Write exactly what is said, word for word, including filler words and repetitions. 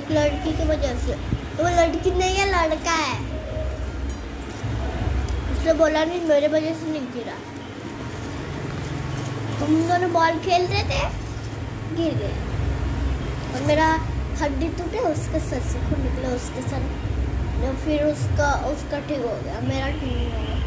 एक लड़की की वजह से। तो वो लड़की नहीं है, लड़का है। उसने बोला नहीं, मेरे वजह से नहीं गिरा। हम दोनों बॉल खेल रहे थे, गिर गए और मेरा हड्डी टूटे, उसके सर से खून निकला, उसके सर फिर उसका उसका ठीक हो गया, मेरा ठीक नहीं हुआ।